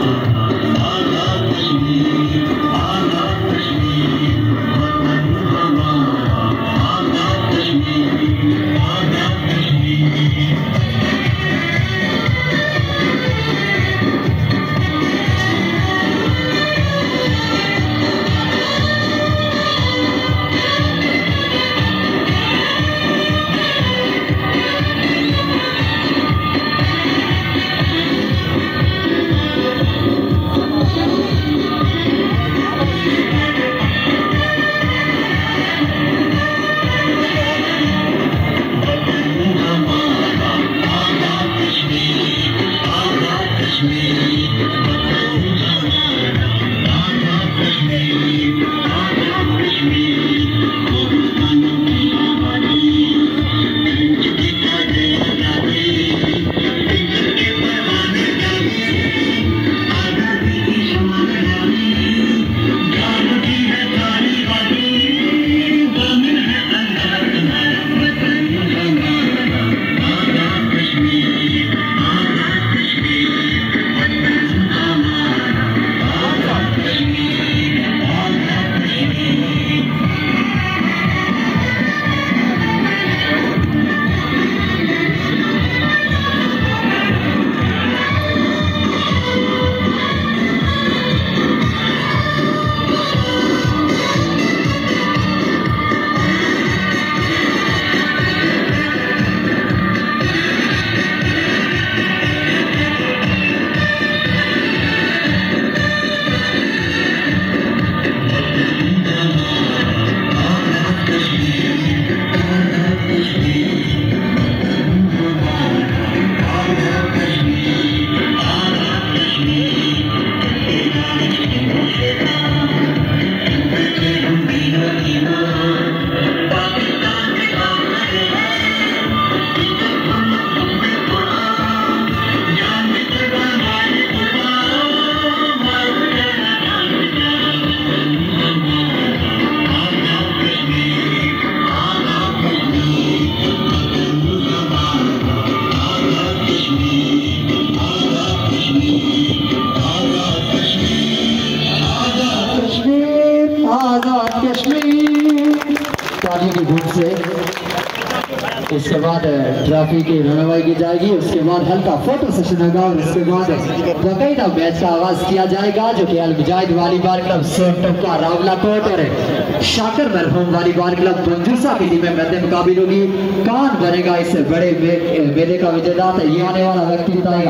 इसके बाद ट्रॉफी की रहनुमाई की जाएगी। उसके बाद हल्का फोटो सेशन होगा और उसके बाद बाकायदा मैच का आगाज किया जाएगा, जो कि Al Mujahid volleyball club Sontopa Rawalakot और शाकर मरहूम वॉलीबॉल क्लब बंजूसा की टीमें मध्य मुकाबिल होगी। कौन बनेगा इस बड़े मेले का विजेता, ये आने वाला व्यक्ति बताएगा।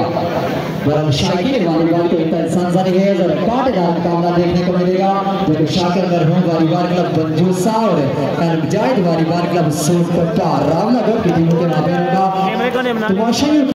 वॉलीबॉल को सनसनीखेज और कांटेदार मुकाबला देखने को मिलेगा, जो कि शाकर मरहूम वॉलीबॉल क्लब बंजूसा और अल मुजाहिद वॉलीबॉल क्लब सोनटोपा रावला की टीमों के माबैन होगा।